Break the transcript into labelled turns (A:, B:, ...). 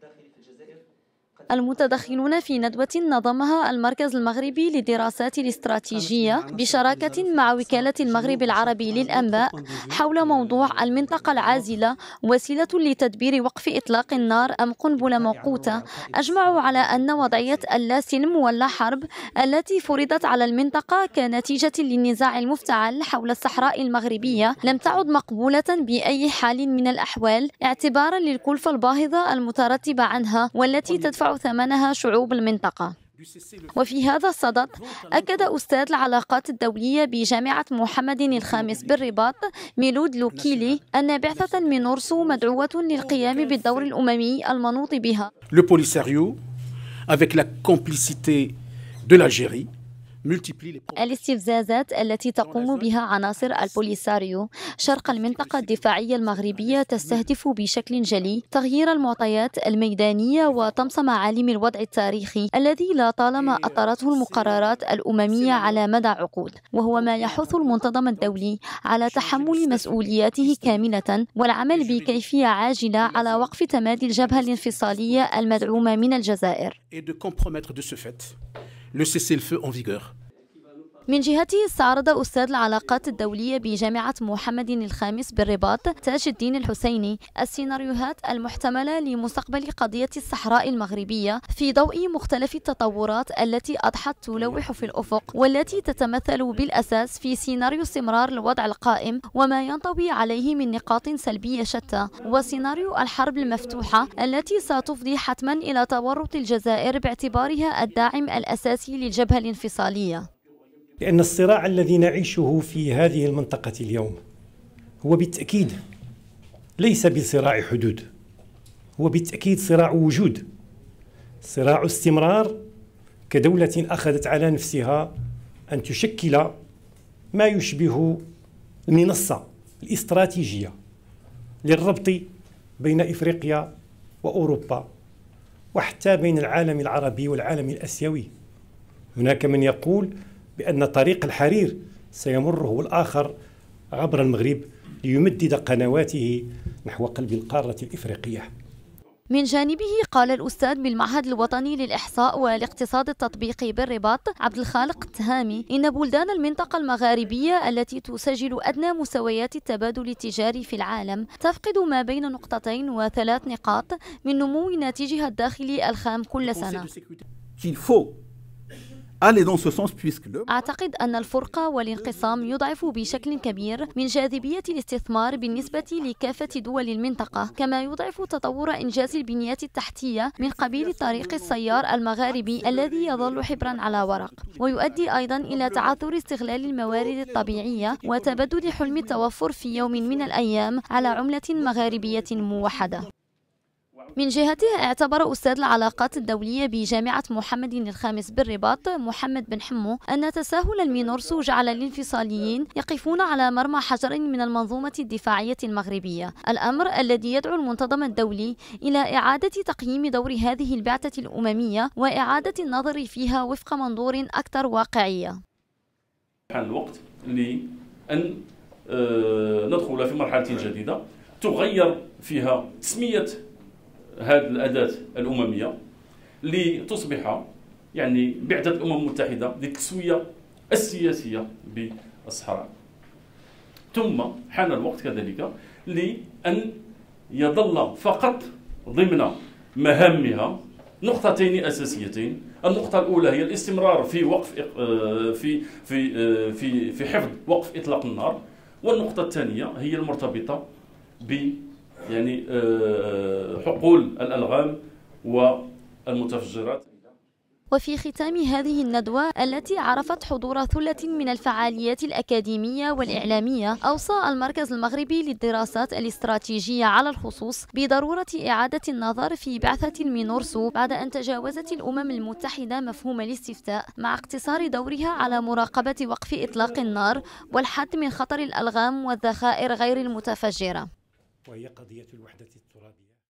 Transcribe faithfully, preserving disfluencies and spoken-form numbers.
A: المتدخلون في ندوة نظمها المركز المغربي للدراسات الاستراتيجية بشراكة مع وكالة المغرب العربي للأنباء حول موضوع المنطقة العازلة وسيلة لتدبير وقف إطلاق النار أم قنبلة موقوتة، أجمعوا على أن وضعية اللا سلم واللا حرب التي فرضت على المنطقة كنتيجة للنزاع المفتعل حول الصحراء المغربية لم تعد مقبولة بأي حال من الأحوال اعتبارا للكلفة الباهظة المترتبة عنها والتي تدفع ثمنها شعوب المنطقة. وفي هذا الصدد أكد أستاذ العلاقات الدولية بجامعة محمد الخامس بالرباط ميلود لوكيلي أن بعثة مينورسو مدعوة للقيام بالدور الأممي المنوط بها.
B: Le Polisario, avec la complicité de l'Algérie,
A: الاستفزازات التي تقوم بها عناصر البوليساريو شرق المنطقة الدفاعية المغربية تستهدف بشكل جلي تغيير المعطيات الميدانية وطمس معالم الوضع التاريخي الذي لا طالما أطرته المقررات الأممية على مدى عقود، وهو ما يحث المنتظم الدولي على تحمل مسؤولياته كاملة والعمل بكيفية عاجلة على وقف تمادي الجبهة الانفصالية المدعومة من الجزائر.
B: Le cessez-le-feu en vigueur.
A: من جهته استعرض أستاذ العلاقات الدولية بجامعة محمد الخامس بالرباط تاج الدين الحسيني السيناريوهات المحتملة لمستقبل قضية الصحراء المغربية في ضوء مختلف التطورات التي أضحت تلوح في الأفق والتي تتمثل بالأساس في سيناريو استمرار الوضع القائم وما ينطوي عليه من نقاط سلبية شتى، وسيناريو الحرب المفتوحة التي ستفضي حتما إلى تورط الجزائر باعتبارها الداعم الأساسي للجبهة الانفصالية.
C: لأن الصراع الذي نعيشه في هذه المنطقة اليوم هو بالتأكيد ليس بصراع حدود، هو بالتأكيد صراع وجود، صراع استمرار كدولة أخذت على نفسها أن تشكل ما يشبه المنصة الاستراتيجية للربط بين إفريقيا وأوروبا وحتى بين العالم العربي والعالم الآسيوي. هناك من يقول بأن طريق الحرير سيمر هو الآخر عبر المغرب ليمدد قنواته نحو قلب القارة الإفريقية.
A: من جانبه قال الأستاذ بالمعهد الوطني للإحصاء والاقتصاد التطبيقي بالرباط عبد الخالق التهامي إن بلدان المنطقة المغاربية التي تسجل أدنى مستويات التبادل التجاري في العالم تفقد ما بين نقطتين وثلاث نقاط من نمو ناتجها الداخلي الخام كل سنة. أعتقد أن الفرقة والانقسام يضعف بشكل كبير من جاذبية الاستثمار بالنسبة لكافة دول المنطقة، كما يضعف تطور إنجاز البنيات التحتية من قبيل طريق السيار المغاربي الذي يظل حبرا على ورق، ويؤدي أيضا إلى تعثر استغلال الموارد الطبيعية وتبدد حلم التوفر في يوم من الأيام على عملة مغاربية موحدة. من جهته اعتبر أستاذ العلاقات الدولية بجامعة محمد الخامس بالرباط محمد بن حمو أن تساهل المينورسو جعل الانفصاليين يقفون على مرمى حجر من المنظومة الدفاعية المغربية، الأمر الذي يدعو المنتظم الدولي إلى إعادة تقييم دور هذه البعثة الأممية وإعادة النظر فيها وفق منظور أكثر واقعية.
D: حان الوقت لأن ندخل في مرحلة جديدة تغير فيها تسمية هذه الأداة الأممية لتصبح يعني بعثة الأمم المتحدة للتسوية السياسية بالصحراء. ثم حان الوقت كذلك لأن يظل فقط ضمن مهامها نقطتين أساسيتين. النقطة الأولى هي الاستمرار في وقف في في في في حفظ وقف إطلاق النار، والنقطة الثانية هي المرتبطة ب يعني حقول الألغام والمتفجرات.
A: وفي ختام هذه الندوة التي عرفت حضور ثلة من الفعاليات الأكاديمية والإعلامية، أوصى المركز المغربي للدراسات الاستراتيجية على الخصوص بضرورة إعادة النظر في بعثة المينورسو بعد أن تجاوزت الأمم المتحدة مفهوم الاستفتاء، مع اقتصار دورها على مراقبة وقف إطلاق النار والحد من خطر الألغام والذخائر غير المتفجرة.
C: وهي قضية الوحدة الترابية.